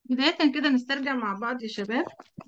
بداية كده نسترجع مع بعض يا شباب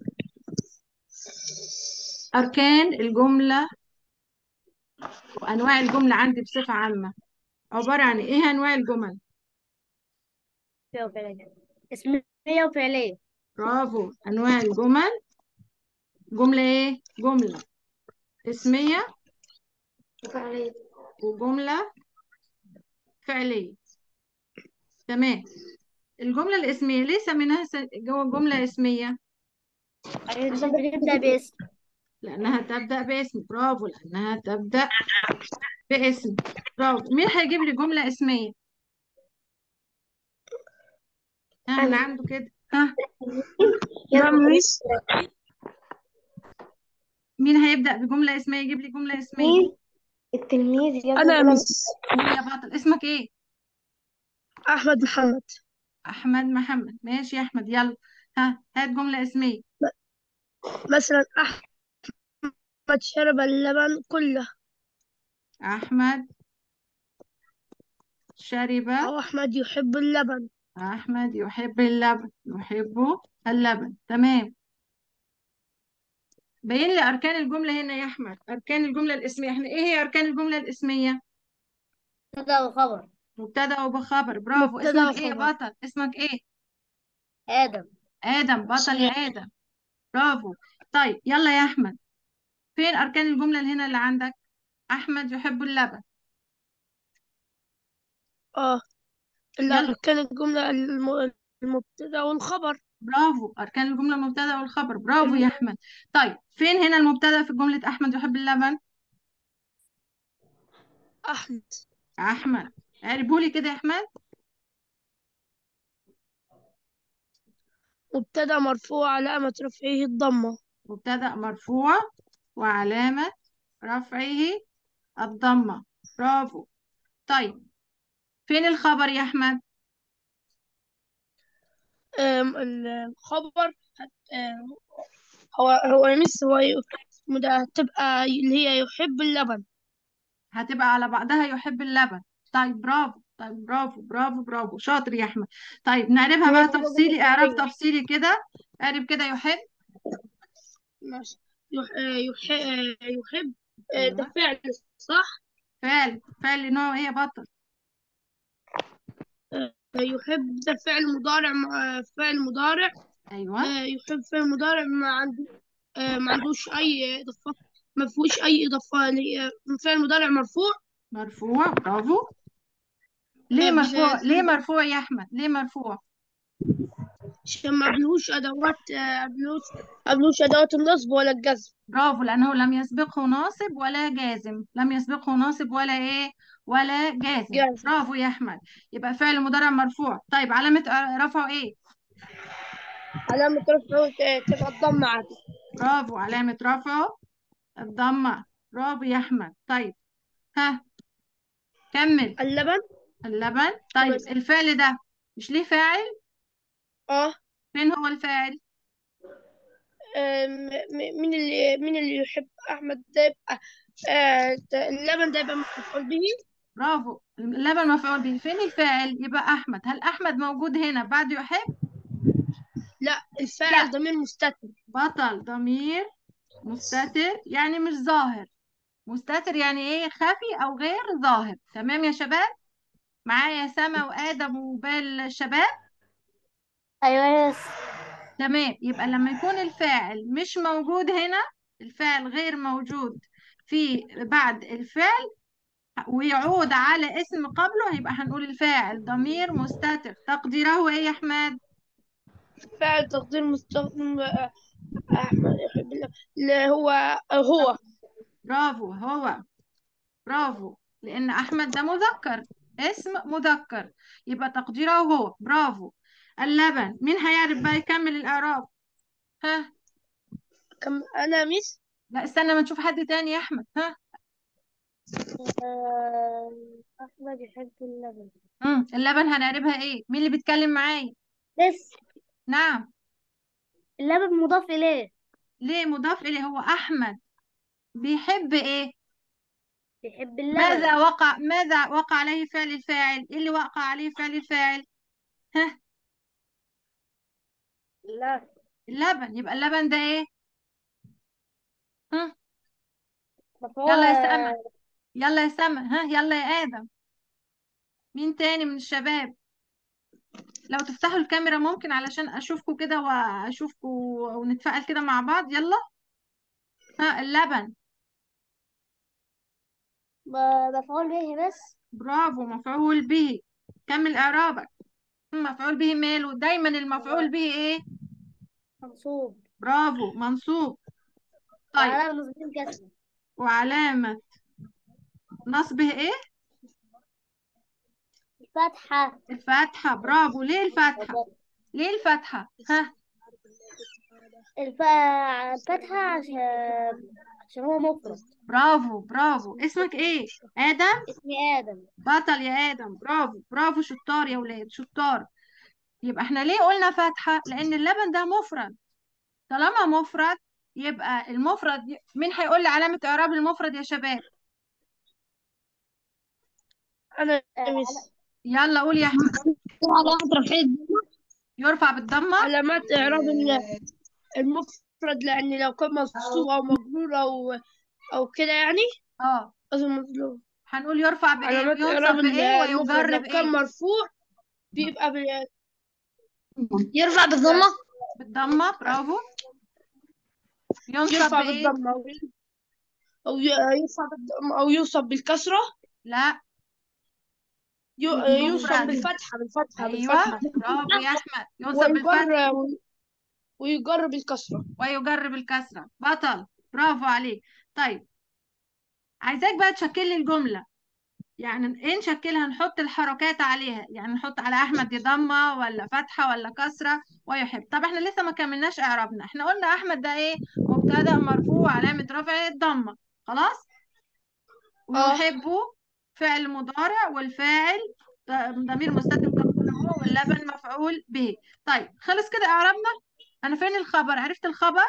أركان الجملة وأنواع الجملة عندي بصفة عامة. عبارة عن إيه أنواع الجمل؟ اسمية وفعلية. اسمية وفعلية. برافو، أنواع الجمل. جملة إيه؟ جملة اسمية وفعلية. وجملة فعلية. تمام. الجملة الاسمية ليه سميناها جوه جملة اسمية؟ عشان بتبدأ باسم. لأنها تبدأ باسم. برافو، لأنها تبدأ باسم. برافو. مين هيجيب لي جملة اسمية؟ ها، اللي أنا. عنده كده. ها، نعم ميس. مين هيبدأ بجملة اسمية؟ يجيب لي جملة اسمية. مين التلميذ يبدأ أنا بجملة؟ مس قول يا بطل، اسمك إيه؟ أحمد محمد. احمد محمد. ماشي يا احمد، يلا. ها، هات جملة اسمية. مثلا أحمد شرب اللبن كله، احمد شرب. أو أحمد يحب اللبن. احمد يحب اللبن. يحب اللبن. تمام. بين لي اركان الجملة هنا يا احمد. اركان الجملة الاسمية احنا ايه هي اركان الجملة الاسمية؟ مبتدأ وخبر. مبتدأ وبخبر. برافو. مبتدأ اسمك ايه يا وخبر. بطل؟ اسمك ايه؟ آدم. ادم. بطل يا ادم. برافو. طيب يلا يا احمد، فين اركان الجملة اللي هنا اللي عندك؟ احمد يحب اللبن. آه يلا. كان الجملة المبتدأ والخبر. برافو، أركان الجملة المبتدأ والخبر. برافو الم... يا أحمد. طيب فين هنا المبتدأ في جملة أحمد يحب اللبن؟ أحمد. أحمد. اعربولي كده يا أحمد. مبتدأ مرفوع علامة رفعه الضمة. مبتدأ مرفوع وعلامة رفعه الضمة. برافو. طيب فين الخبر يا أحمد؟ الخبر هو مس هو اسمه ده تبقى اللي هي يحب اللبن. هتبقى على بعضها يحب اللبن. طيب برافو. طيب برافو برافو برافو، شاطر يا أحمد. طيب نعربها وهي بقى تبقى جملة تفصيلي، إعراب فعلية. تفصيلي كده. اعرب كده يحب. ماشي. يحب. ده أيوه. فعل، صح؟ فعل. فعل نوع إيه يا بطل؟ يحب ده فعل مضارع، فعل مضارع. أيوه. يحب فعل مضارع ما عندوش أي إضافات، ما فيهوش أي إضافة فعل مضارع مرفوع. مرفوع. برافو. ليه مرفوع؟ ليه مرفوع يا احمد؟ ليه مرفوع؟ عشان ما قبلهوش أدوات، قبلهوش أدوات النصب ولا الجزم. برافو، لانه لم يسبقه ناصب ولا جازم. لم يسبقه ناصب ولا ايه؟ ولا جازم. جازم. برافو يا احمد. يبقى فعل مضارع مرفوع. طيب علامة رفعه ايه؟ علامة رفعه تبقى الضمة عادي. برافو، علامة رفعه الضمة. برافو يا احمد. طيب ها، كمل. اللبن. اللبن. طيب بس. الفعل ده مش ليه فاعل؟ اه. فين هو الفاعل؟ مين اللي يحب أحمد ده يبقى اللبن ده يبقى مفعول به. برافو، اللبن مفعول به. فين الفاعل؟ يبقى احمد. هل احمد موجود هنا بعد يحب؟ لا، الفاعل لا. ضمير مستتر. بطل ضمير مستتر يعني مش ظاهر. مستتر يعني ايه؟ خفي او غير ظاهر. تمام يا شباب؟ معايا سما وادم وبال الشباب. أيوة يس. تمام. يبقى لما يكون الفاعل مش موجود هنا، الفاعل غير موجود في بعد الفعل ويعود على اسم قبله، يبقى هنقول الفاعل ضمير مستتر. تقديره ايه يا احمد؟ فاعل تقدير مستخدم أحمد يحب اللي هو. برافو، هو. برافو، لأن أحمد ده مذكر، اسم مذكر، يبقى تقديره هو. برافو. اللبن. مين هيعرف بقى يكمل الإعراب؟ ها. كم أنا مس. لا استنى ما نشوف حد تاني يا أحمد. ها. أحمد يحب اللبن. اللبن هنعربها إيه؟ مين اللي بيتكلم معايا؟ بس نعم. اللبن مضاف إليه. ليه مضاف إليه؟ هو أحمد بيحب إيه؟ يحب اللبن. ماذا وقع عليه فعل الفاعل؟ إيه اللي وقع عليه فعل الفاعل؟ ها. لا. اللبن. يبقى اللبن ده ايه؟ ها، مفعول. يلا يا سما، يلا يا سما، ها يلا يا آدم. مين تاني من الشباب؟ لو تفتحوا الكاميرا ممكن علشان اشوفكم كده واشوفكم ونتفاعل كده مع بعض. يلا. ها، اللبن. مفعول به بس. برافو، مفعول به. كمل اعرابك. مفعول به ماله؟ دايما المفعول به ايه؟ منصوب. برافو، منصوب. طيب، وعلامة نصب كسر. وعلامة نصبه ايه؟ الفتحة. الفتحة. برافو. ليه الفتحة؟ ليه الفتحة؟ ها. الفتحة عشان هو مفرد. برافو برافو. اسمك ايه؟ آدم. اسمي آدم. بطل يا آدم. برافو برافو، شطار يا ولاد، شطار. يبقى احنا ليه قلنا فتحة؟ لأن اللبن ده مفرد. طالما مفرد يبقى المفرد مين هيقول لي علامة إعراب المفرد يا شباب؟ أنا على مس. يلا قول يا أحمد. علامات رفع يرفع بالضمة. علامات إعراب المفرد، لأن لو كان منصوب أو مجرور أو كده يعني اه، لازم مظلوم. هنقول يرفع بإيه علامات وينصب إعراب بإيه المفرد ويجر لو كان بإيه؟ مرفوع بيبقى يرفع بالضمة. بالضمة. برافو. ينصب يرفع بإيه؟ بالضمة يرفع بالضمة أو يوصف بالكسرة. لا، يوصف مفرد. أيوه، بالفتحة برافو يا أحمد، ينصب بالفتح ويجر ويجر بالكسرة. ويجر بالكسرة. بطل. برافو عليك. طيب، عايزاك بقى تشكل لي الجملة. يعني ايه نشكلها؟ نحط الحركات عليها، يعني نحط على احمد دي ضمه ولا فتحه ولا كسره ويحب. طب احنا لسه ما كملناش اعرابنا. احنا قلنا احمد ده ايه؟ مبتدا مرفوع علامه رفعه الضمه. خلاص. اه. ويحبه فعل مضارع، والفاعل ضمير مستتر مقدر هو، واللبن مفعول به. طيب، خلص كده اعرابنا. انا فين الخبر؟ عرفت الخبر.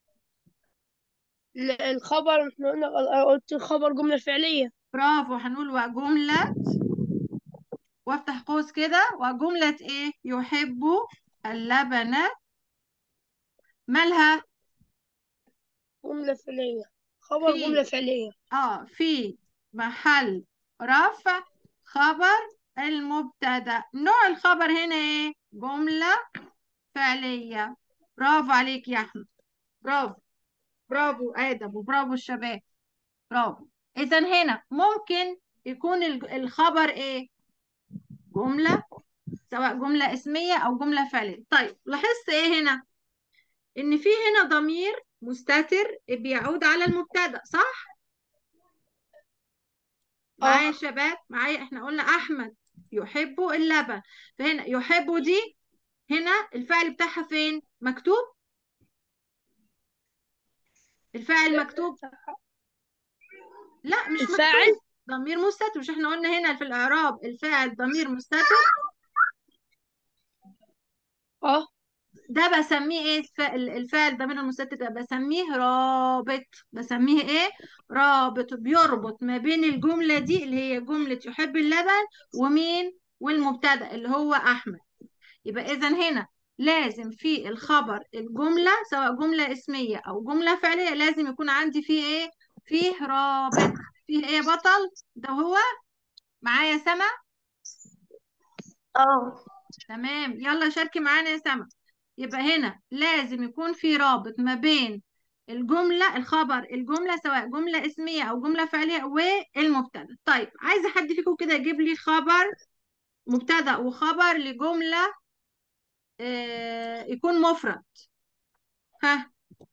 الخبر احنا قلت الخبر جملة فعلية. برافو. هنقول وجمله، وافتح قوس كده، وجمله ايه؟ يحب اللبن. مالها؟ جملة فعلية. خبر في جملة فعلية. في محل رفع خبر المبتدا. نوع الخبر هنا ايه؟ جملة فعلية. برافو عليك يا احمد. برافو. برافو ادم، وبرافو الشباب. برافو. اذا هنا ممكن يكون الخبر ايه؟ جملة، سواء جملة اسمية او جملة فعلية. طيب، لاحظت ايه هنا؟ ان في هنا ضمير مستتر بيعود على المبتدا، صح؟ اه. معايا يا شباب؟ معايا. احنا قلنا احمد يحب اللبن. فهنا يحب دي، هنا الفعل بتاعها فين مكتوب؟ الفاعل مكتوب؟ لا، مش الفاعل. مكتوب. ضمير مستتر. مش احنا قلنا هنا في الاعراب الفاعل ضمير مستتر؟ اه. ده بسميه ايه؟ الفاعل ضمير المستتر ده بسميه رابط. بسميه ايه؟ رابط. بيربط ما بين الجملة دي اللي هي جملة يحب اللبن ومين؟ والمبتدأ اللي هو احمد. يبقى إذا هنا لازم في الخبر الجملة، سواء جملة اسمية أو جملة فعلية، لازم يكون عندي فيه إيه؟ فيه رابط. فيه إيه يا بطل؟ ده هو. معايا سما؟ اه. تمام. يلا شاركي معانا يا سما. يبقى هنا لازم يكون في رابط ما بين الجملة، الخبر الجملة، سواء جملة اسمية أو جملة فعلية، والمبتدأ. طيب، عايزة حد فيكم كده يجيب لي خبر، مبتدأ وخبر لجملة يكون مفرد. ها.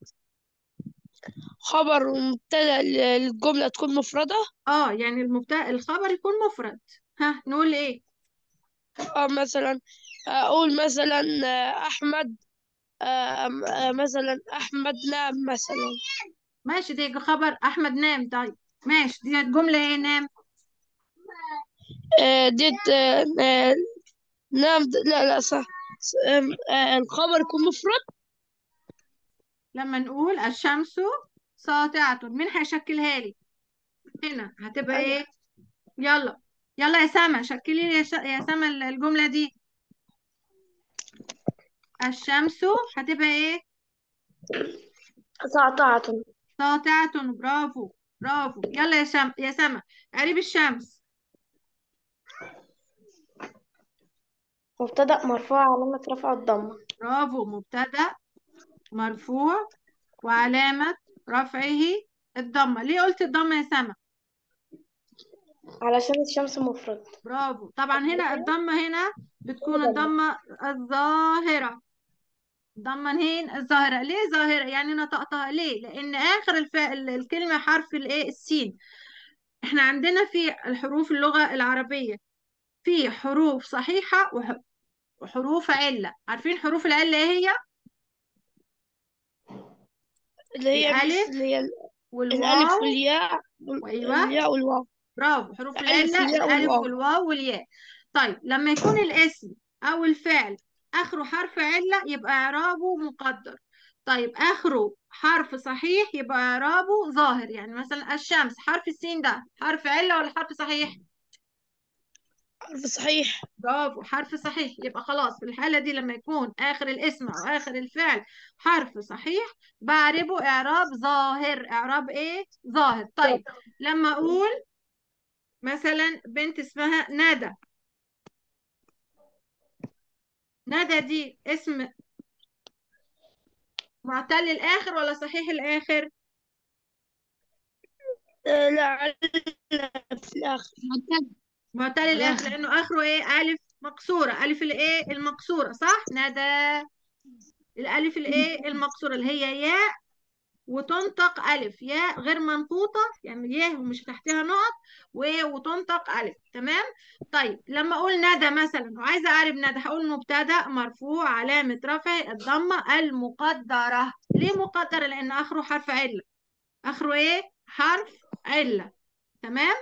خبر ومبتدأ الجملة تكون مفردة. اه، يعني المبتدا الخبر يكون مفرد. ها، نقول ايه؟ اه، مثلا أقول مثلا أحمد. مثلا أحمد نام مثلا. ماشي، دي خبر احمد نام. طيب، ماشي، دي جمله ايه؟ نام. ديت نام لا لا صح. الخبر يكون مفرد. لما نقول الشمس ساطعة، مين هيشكلها لي؟ هنا هتبقى أنا. ايه؟ يلا. يلا يا سما، شكلي لي يا سما الجمله دي. الشمس هتبقى ايه؟ ساطعة. ساطعة. برافو برافو. يلا يا سما، قريب الشمس. مبتدأ مرفوع علامة رفع الضمة. برافو. مبتدأ مرفوع وعلامة رفعه الضمة. ليه قلت الضمة يا سما؟ علشان الشمس مفرد. برافو. طبعا هنا الضمة هنا بتكون ضمة. الضمة الظاهرة. ضمن هين الظاهرة. ليه ظاهرة؟ يعني نطقتها ليه؟ لأن آخر الكلمة حرف الإيه؟ السين. إحنا عندنا في الحروف اللغة العربية في حروف صحيحة وحروف علة. عارفين حروف العلة إيه هي؟ اللي هي الألف اللي هي الألف والواو. والياء. وأيوه الياء والواو. برافو. حروف الألف العلة والياء الألف والواو. والواو والياء. طيب لما يكون الاسم أو الفعل آخره حرف علة يبقى إعرابه مقدر. طيب آخره حرف صحيح يبقى إعرابه ظاهر. يعني مثلا الشمس، حرف السين ده حرف علة ولا حرف صحيح؟ حرف صحيح. برافو، حرف صحيح. يبقى خلاص في الحالة دي لما يكون آخر الاسم أو آخر الفعل حرف صحيح بعربه إعراب ظاهر. إعراب إيه؟ ظاهر. طيب لما أقول مثلا بنت اسمها ندى، ندى دي اسم معتل الآخر ولا صحيح الآخر؟ لا، في الآخر. معتل الآخر لأنه آخره إيه؟ ألف مكسورة. ألف الإيه؟ المكسورة. صح؟ ندى. الألف الإيه؟ المكسورة اللي هي ياء، وتنطق ألف. ياء غير منقوطة، يعني ياء ومش تحتها نقط، وتنطق ألف. تمام؟ طيب لما أقول ندى مثلا وعايزة أعرف ندى هقول مبتدأ مرفوع علامة رفع الضمة المقدرة. ليه مقدرة؟ لأن آخره حرف علة. آخره إيه؟ حرف علة. تمام؟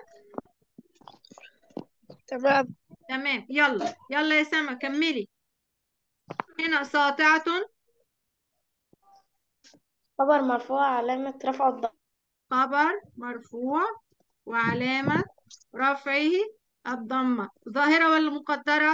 تمام. تمام. يلا يلا يا سما كملي. هنا ساطعة. خبر مرفوع علامة رفع الضمة. خبر مرفوع وعلامة رفعه الضمة. ظاهرة ولا مقدرة؟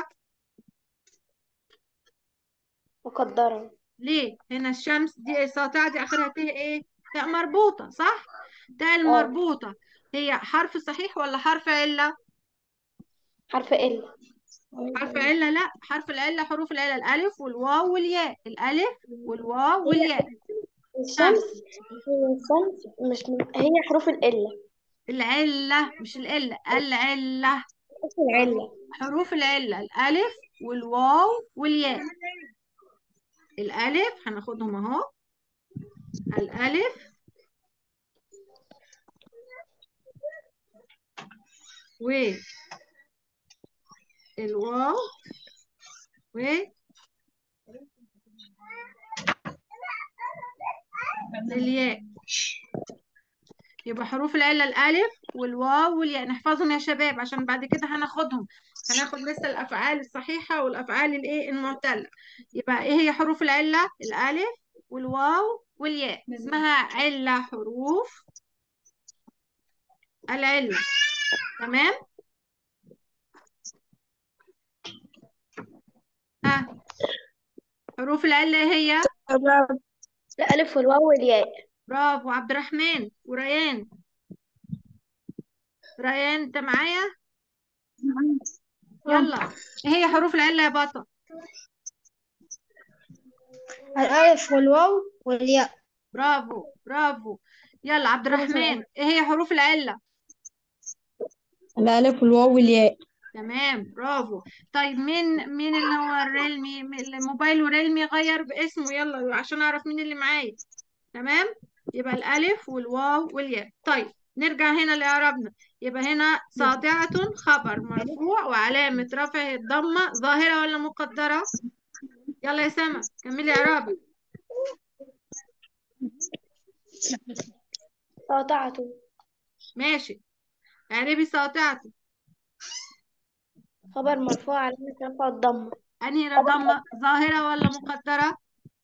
مقدرة. ليه؟ هنا الشمس دي ساطعة دي آخرها ت إيه؟ تاء مربوطة. صح؟ تاء اه. المربوطة هي حرف صحيح ولا حرف علة؟ حرف ال. حرف علة. لا، حرف العلة حروف العلة الألف والواو والياء. الألف والواو هي والياء. ها، الشمس. هي الشمس مش من... هي حروف الإلة. العلة مش العلة، العلة. اسم العلة. حروف العلة الألف والواو والياء. الألف هناخدهم أهو. الألف والواو والياء. يبقى حروف العلة الألف والواو والياء. نحفظهم يا شباب عشان بعد كده هناخدهم. هناخد لسه الأفعال الصحيحة والأفعال الإيه؟ المعتلة. يبقى إيه هي حروف العلة؟ الألف والواو والياء. اسمها علة، حروف العلة. تمام؟ ها، حروف العلة هي. تمام. الألف والواو والياء. برافو عبد الرحمن وريان. ريان انت معايا؟ يلا، ايه هي حروف العلة يا بطل؟ الألف والواو والياء. برافو برافو. يلا عبد الرحمن، ايه هي حروف العلة؟ الألف والواو والياء. تمام برافو. طيب مين اللي هو الريلمي الموبايل وريلمي غير باسمه؟ يلا عشان اعرف مين اللي معايا. تمام. يبقى الالف والواو والياء. طيب نرجع هنا لاعرابنا. يبقى هنا ساطعة خبر مرفوع وعلامة رفعه الضمة. ظاهرة ولا مقدرة؟ يلا يا سما كملي اعرابك. قاطعة. ماشي، اعربي ساطعة. خبر مرفوع علامة رفع الضمة. انهي ضمة؟ ظاهرة ولا مقدرة؟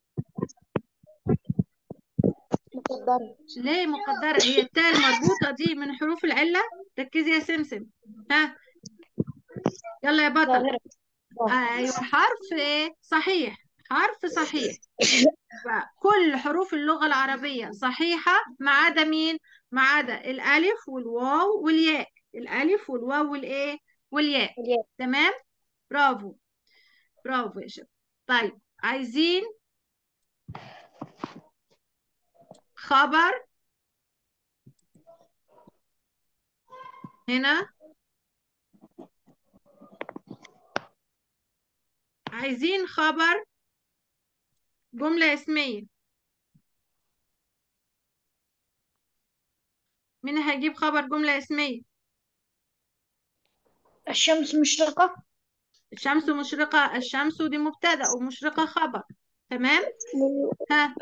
مقدرة. ليه مقدرة؟ هي التاء المربوطة دي من حروف العلة. ركزي يا سمسم. ها، يلا يا بطل. ظاهرة. ايوه حرف ايه؟ صحيح. حرف صحيح. كل حروف اللغة العربية صحيحة ما عدا مين؟ ما عدا الألف والواو والياء. الألف والواو والإيه؟ والياء. الياء. تمام؟ برافو. برافو يا شباب. طيب عايزين خبر هنا. عايزين خبر جملة اسمية. مين هيجيب خبر جملة اسمية؟ الشمس مشرقة. الشمس مشرقة. الشمس دي مبتدأ ومشرقة خبر. تمام؟ ها.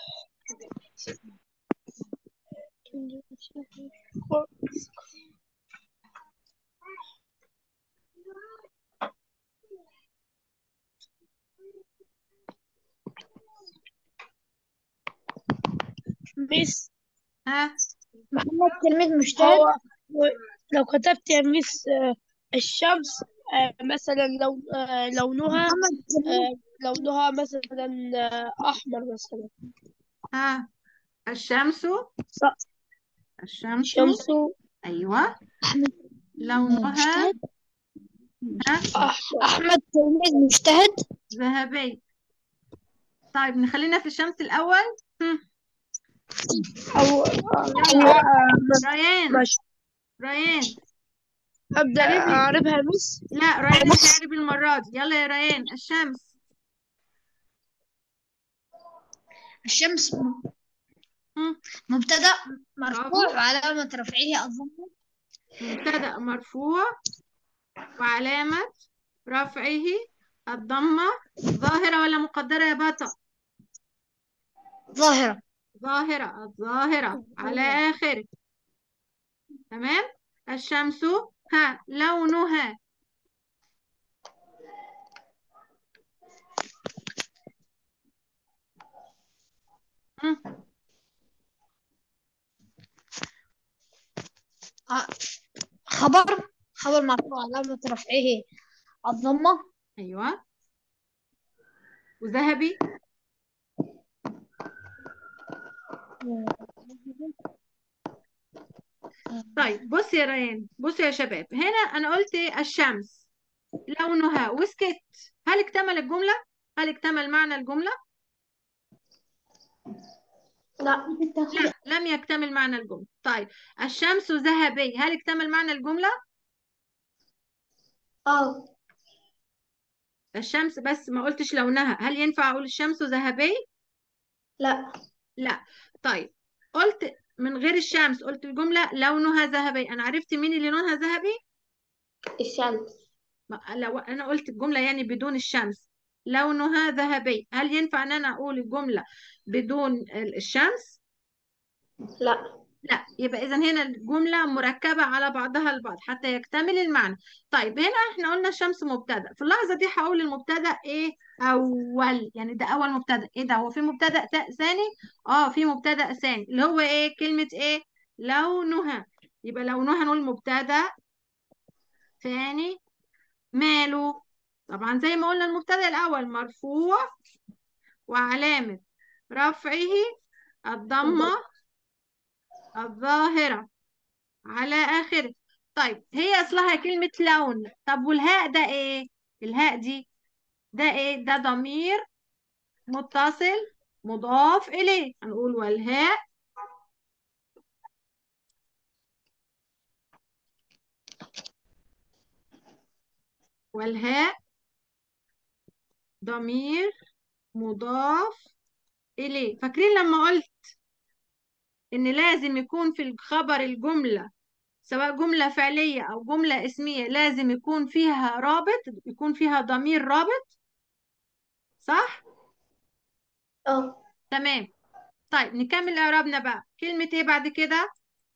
ميس ها. محمد تلميذ مجتهد. هو لو كتبت يا ميس الشمس مثلا لونها محمد تلميذ. لونها مثلا أحمر مثلا. ها. الشمس. صح. الشمس. شمس أيوة. أحمد لونها. مجتهد. ها. أحمر. أحمد تلميذ مجتهد. ذهبي. طيب نخلينا في الشمس الأول. أو يلا أو ريان. ماشي. ريان أبدأ اعربي. أعرفها يا ميس. لا ريان مش هيعربي المرة دي. يلا يا ريان. الشمس. الشمس هم. مبتدأ برافو. مرفوع وعلامة رفعه الضمة. مبتدأ مرفوع وعلامة رفعه الضمة. ظاهرة ولا مقدرة يا بطل؟ ظاهرة. ظاهرة. الظاهرة على آخر. تمام. الشمس. ها. لونها. هم. آه، خبر مرفوع علامة رفعه الضمة. أيوة. وذهبي. طيب بص يا ريان. بص يا شباب. هنا أنا قلت الشمس لونها وسكت. هل اكتمل الجملة؟ هل اكتمل معنى الجملة؟ لا. لا لم يكتمل معنى الجملة. طيب الشمس ذهبي. هل اكتمل معنى الجملة؟ اه. الشمس بس ما قلتش لونها. هل ينفع أقول الشمس ذهبي؟ لا. لا. طيب قلت من غير الشمس. قلت الجملة لونها ذهبي. أنا عرفت مين اللي لونها ذهبي؟ الشمس. لو أنا قلت الجملة يعني بدون الشمس لونها ذهبي، هل ينفع أن أنا أقول الجملة بدون الشمس؟ لا. لا. يبقى إذا هنا الجملة مركبة على بعضها البعض حتى يكتمل المعنى. طيب هنا احنا قلنا الشمس مبتدأ. في اللحظة دي هقول المبتدأ ايه؟ أول. يعني ده أول مبتدأ. ايه ده؟ هو في مبتدأ ثاني؟ اه في مبتدأ ثاني اللي هو ايه؟ كلمة ايه؟ لونها. يبقى لونها نقول مبتدأ ثاني. ماله؟ طبعا زي ما قلنا المبتدأ الأول مرفوع وعلامة رفعه الضمة الظاهرة على آخره. طيب هي أصلها كلمة لون. طب والهاء ده إيه؟ الهاء دي ده إيه؟ ده ضمير متصل مضاف إليه. هنقول والهاء. والهاء ضمير مضاف إليه. فاكرين لما قلت إن لازم يكون في الخبر الجملة سواء جملة فعلية أو جملة اسمية لازم يكون فيها رابط، يكون فيها ضمير رابط. صح؟ اه. تمام. طيب نكمل إعرابنا بقى. كلمة إيه بعد كده؟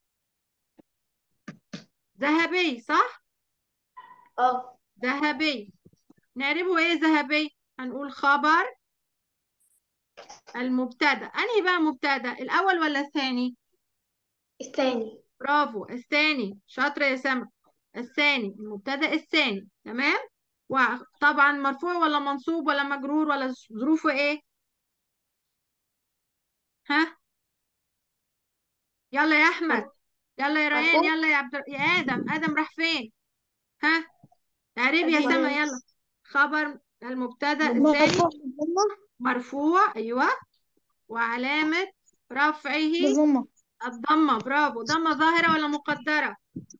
ذهبي. صح؟ اه. ذهبي. نعربه إيه ذهبي؟ هنقول خبر المبتدأ. أنهي بقى مبتدأ؟ الأول ولا الثاني؟ الثاني. برافو. الثاني. شاطرة يا سما. الثاني. المبتدأ الثاني. تمام؟ وطبعا مرفوع ولا منصوب ولا مجرور ولا ظروفه ايه؟ ها، يلا يا احمد، يلا يا ريان، مرفوع. يلا يا ادم راح فين؟ ها، تعريب يا سما، يلا. خبر المبتدا الثاني مرفوع بالضمة. مرفوع، ايوه، وعلامة رفعه بالضمة. الضمة. برافو. ضمة ظاهرة ولا مقدرة؟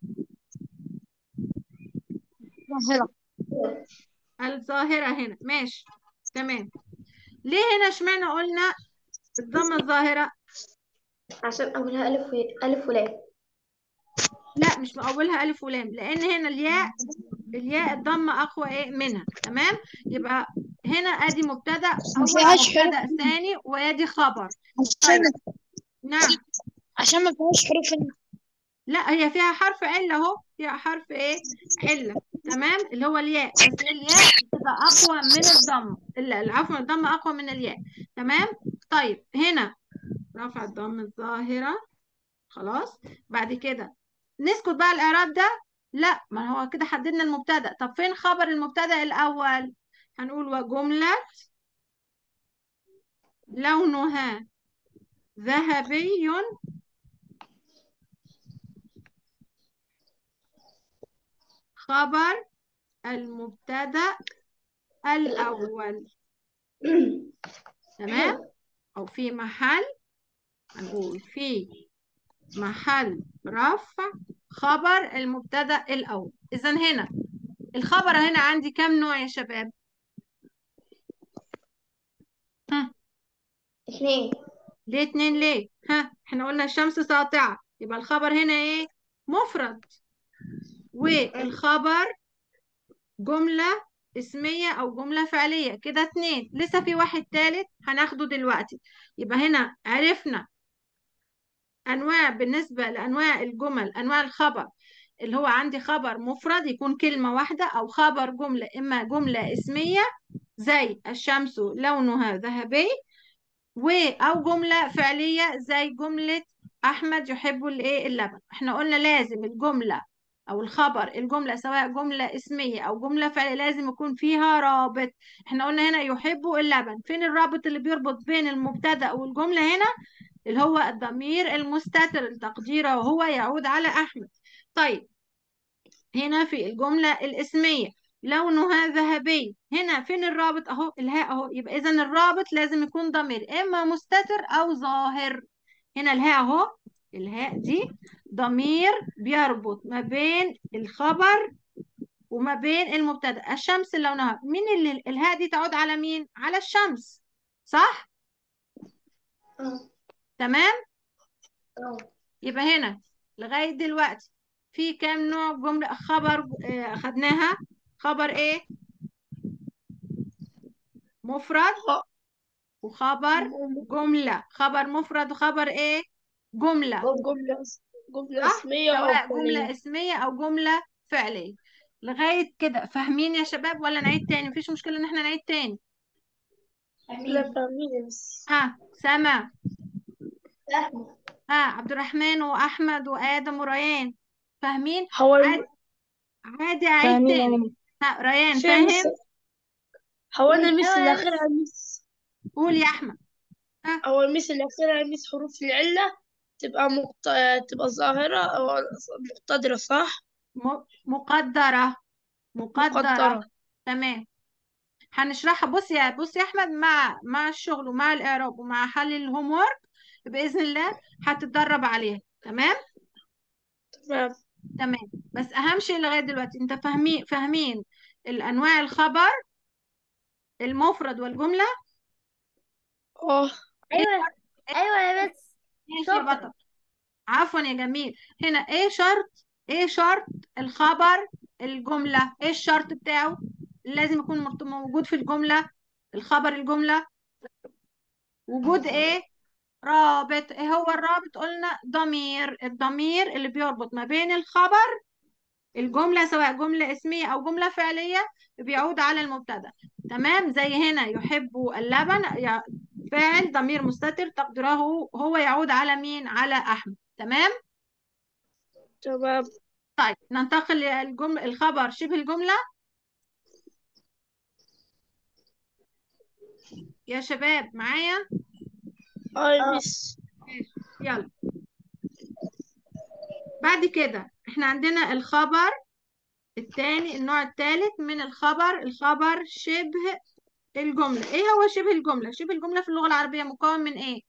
ظاهرة. الظاهرة هنا، ماشي، تمام. ليه هنا اشمعنى قلنا الضمة الظاهرة؟ عشان أولها ألف ولام. لا، مش من أولها ألف ولام، لأن هنا الياء الضمة أقوى إيه منها، تمام. يبقى هنا أدي مبتدأ ما أول فيهاش حروف. ومبتدأ ثاني وأدي خبر. عشان طيب، نعم. عشان ما فيهاش حروف. لا، هي فيها حرف علة أهو، فيها حرف إيه؟ علة، تمام، اللي هو الياء، بس الياء بتبقى أقوى من الضمة، العفو، الضمة أقوى من الياء، تمام. طيب هنا رفع الضم الظاهرة، خلاص. بعد كده نسكت بقى الإعراب ده؟ لا، ما هو كده حددنا المبتدأ. طب فين خبر المبتدأ الأول؟ هنقول وجملة لونها ذهبي خبر المبتدأ الأول، تمام. أو في محل، هنقول في محل رفع خبر المبتدأ الأول. إذا هنا الخبر هنا عندي كم نوع يا شباب؟ ها، اثنين. ليه اتنين؟ ليه؟ ها، احنا قلنا الشمس ساطعة، يبقى الخبر هنا ايه؟ مفرد. والخبر جملة اسمية أو جملة فعلية، كده اتنين. لسه في واحد تالت هناخده دلوقتي. يبقى هنا عرفنا أنواع، بالنسبة لأنواع الجمل، أنواع الخبر، اللي هو عندي خبر مفرد يكون كلمة واحدة، أو خبر جملة إما جملة اسمية زي الشمس لونها ذهبي، أو جملة فعلية زي جملة أحمد يحب الإيه اللبن. إحنا قلنا لازم الجملة أو الخبر، الجملة سواء جملة اسمية أو جملة فعلية، لازم يكون فيها رابط. إحنا قلنا هنا يحب اللبن، فين الرابط اللي بيربط بين المبتدأ والجملة هنا؟ اللي هو الضمير المستتر، تقديره هو يعود على أحمد. طيب هنا في الجملة الاسمية لونها ذهبي، هنا فين الرابط؟ اهو الهاء اهو. يبقى اذا الرابط لازم يكون ضمير اما مستتر او ظاهر. هنا الهاء اهو، الهاء دي ضمير بيربط ما بين الخبر وما بين المبتدأ. الشمس لونها، مين اللي الهاء دي تعود على مين؟ على الشمس، صح؟ تمام. يبقى هنا لغاية دلوقتي في كام نوع جملة خبر خدناها؟ خبر ايه؟ مفرد وخبر جملة. خبر مفرد وخبر ايه؟ جملة، جملة جملة صح؟ اسمية أو سواء فعلية. جملة اسمية او جملة فعلية. لغاية كده فاهمين يا شباب ولا نعيد تاني؟ مفيش مشكلة ان احنا نعيد تاني. لا، فاهمين بس. ها سما، ها عبد الرحمن واحمد وادم وريان، فاهمين؟ هو عادي، عادي اعيد فاهمين تاني. يعني. ها ريان فين فاهم؟ مس؟ هو أنا قول، المس الأخيرة مس. قول يا احمد. ها، هو المس الأخيرة مس حروف العلة تبقى تبقى ظاهرة أو مقتدرة، صح؟ مقدرة، مقدرة، مقدرة. تمام. هنشرحها. بص يا احمد، مع الشغل ومع الاعراب ومع حل الهوم وورك باذن الله هتتدرب عليها، تمام. تمام. تمام. بس اهم شيء لغايه دلوقتي انت فاهمين الانواع الخبر المفرد والجمله. اه. ايه ايوه. شرط إيه؟ ايوه يا بس. ماشي يا بطل. شاطرة. عفوا يا جميل. هنا ايه شرط الخبر الجمله؟ ايه الشرط بتاعه؟ لازم يكون موجود في الجمله، الخبر الجمله، وجود ايه؟ رابط. ايه هو الرابط؟ قلنا ضمير. الضمير اللي بيربط ما بين الخبر الجملة، سواء جملة اسمية أو جملة فعلية، بيعود على المبتدأ، تمام. زي هنا يحب اللبن، فاعل ضمير مستتر تقديره هو يعود على مين؟ على أحمد، تمام. تمام. طيب ننتقل للجملة الخبر شبه الجملة. يا شباب معايا؟ مس. ماشي يلا. بعد كده احنا عندنا الخبر الثاني، النوع الثالث من الخبر، الخبر شبه الجملة. ايه هو شبه الجملة؟ شبه الجملة في اللغة العربية مكون من ايه؟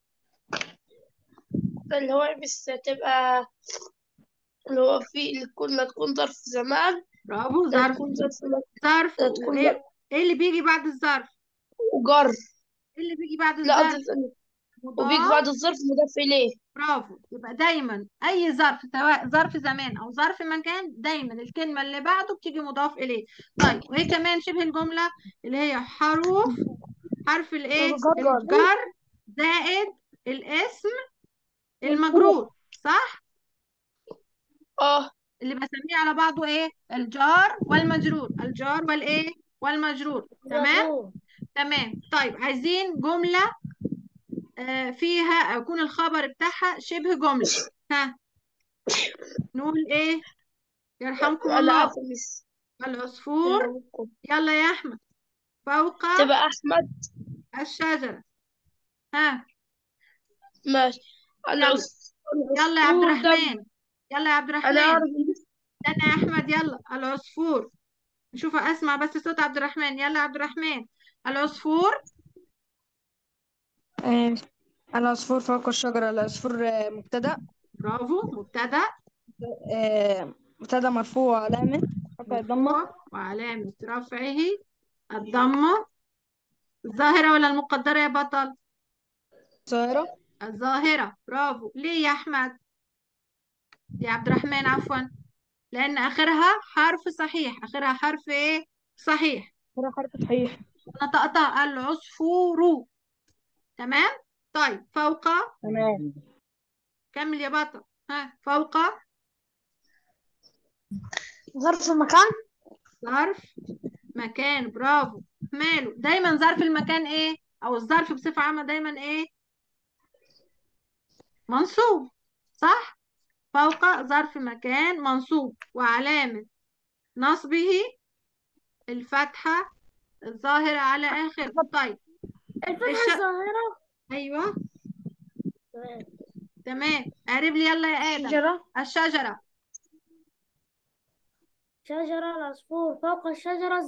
اللي هو بس تبقى اللي هو في الكلمة تكون ظرف زمان، برافو، لا ظرف. تكون ظرف ظرف لا تكون وايه؟ ايه اللي بيجي بعد الظرف؟ وجر. ايه اللي بيجي بعد لا الظرف؟ وبيجي مضاف. بعد الظرف مضاف إليه. برافو. يبقى دايما اي ظرف سواء ظرف زمان او ظرف مكان دايما الكلمة اللي بعده بتيجي مضاف اليه. طيب وايه كمان شبه الجملة؟ اللي هي حرف الايه؟ الجر زائد الاسم المجرور، صح؟ اه اللي بسميه على بعضه ايه؟ الجار والمجرور، الجار والايه؟ والمجرور. تمام. مجرور. تمام. طيب عايزين جملة فيها يكون الخبر بتاعها شبه جملة. ها، نقول ايه؟ يرحمكم أنا الله. عارفة مس. العصفور. اللي ممكن يلا يا احمد. فوق تبقى أحمد. الشجرة. ها ماشي. يلا. يلا يا عبد العصفور ده. الرحمن. يلا يا عبد أنا الرحمن. عارف مس. استنى يا احمد. يلا العصفور. نشوف اسمع بس صوت عبد الرحمن. يلا يا عبد الرحمن. العصفور. آه، العصفور فوق الشجرة. العصفور مبتدأ. برافو، مبتدأ. مبتدأ مرفوع علامة رفع الضمة. مرفوع وعلامة رفعه الضمة. الظاهرة ولا المقدرة يا بطل؟ ظاهرة. الظاهرة. برافو. ليه يا أحمد؟ يا عبد الرحمن عفوا. لأن آخرها حرف صحيح. آخرها حرف إيه؟ صحيح. ترى حرف صحيح. نطقتها العصفور. تمام. طيب فوق. تمام. كمل يا بطل. ها، فوق. ظرف مكان. ظرف مكان. برافو. ماله دايما ظرف المكان ايه؟ او الظرف بصفة عامة دايما ايه؟ منصوب، صح؟ فوق ظرف مكان منصوب وعلامة نصبه الفتحة الظاهرة على آخر. طيب الفتحة الش... الظاهرة. أيوه. تمام. تمام. قرب لي يلا يا آدم. شجرة. الشجرة. شجرة. العصفور فوق الشجرة.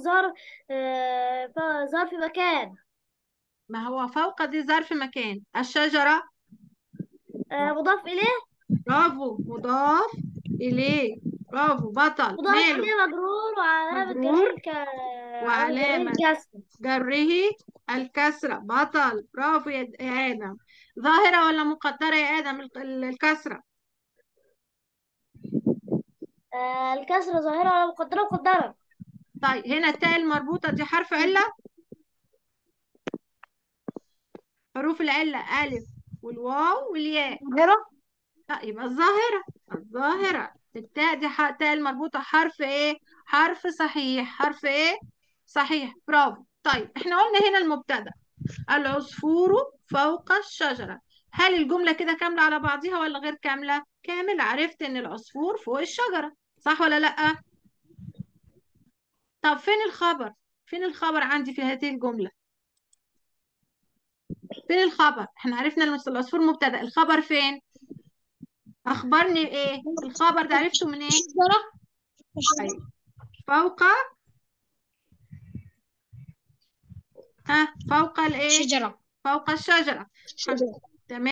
ظرف مكان. ما هو فوق دي ظرف مكان. الشجرة. مضاف إليه. برافو، مضاف إليه. برافو بطل. مضاف ماله؟ إليه مجرور وعلامة مجرور جره علامة جره وعلامة الكسر. جره الكسرة. بطل. برافو يا آدم. ظاهرة ولا مقدرة يا آدم الكسرة؟ الكسرة ظاهرة ولا مقدرة؟ مقدرة. طيب هنا التاء المربوطة دي حرف علة. حروف العلة ألف والواو والياء. ظاهرة. لا، يبقى الظاهرة. الظاهرة التاء دي التاء المربوطة حرف ايه؟ حرف صحيح. حرف ايه؟ صحيح. برافو. طيب احنا قلنا هنا المبتدأ العصفور فوق الشجرة. هل الجملة كده كاملة على بعضها ولا غير كاملة؟ كاملة. عرفت ان العصفور فوق الشجرة، صح ولا لأ؟ طب فين الخبر؟ فين الخبر عندي في هذه الجملة؟ فين الخبر؟ احنا عرفنا ان العصفور مبتدأ. الخبر فين؟ اخبرني ايه الخبر ده؟ عرفته من ايه؟ شجرة. طيب فوق. ها، فوق الايه؟ شجرة. فوق الشجرة. شجرة.